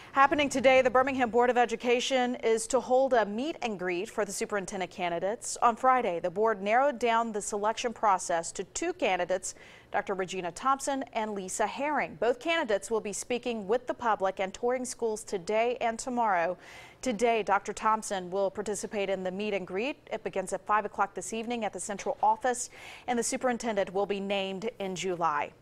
Happening today, the Birmingham Board of Education is to hold a meet and greet for the superintendent candidates. On Friday, the board narrowed down the selection process to two candidates, Dr. Regina Thompson and Lisa Herring. Both candidates will be speaking with the public and touring schools today and tomorrow. Today, Dr. Thompson will participate in the meet and greet. It begins at 5 o'clock this evening at the central office, and the superintendent will be named in July.